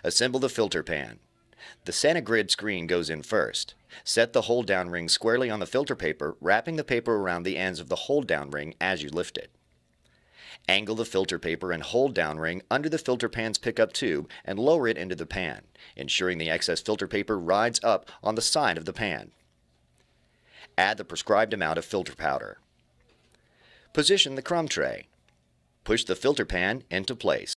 Assemble the filter pan. The Santa grid screen goes in first. Set the hold-down ring squarely on the filter paper, wrapping the paper around the ends of the hold-down ring as you lift it. Angle the filter paper and hold-down ring under the filter pan's pickup tube and lower it into the pan, ensuring the excess filter paper rides up on the side of the pan. Add the prescribed amount of filter powder. Position the crumb tray. Push the filter pan into place.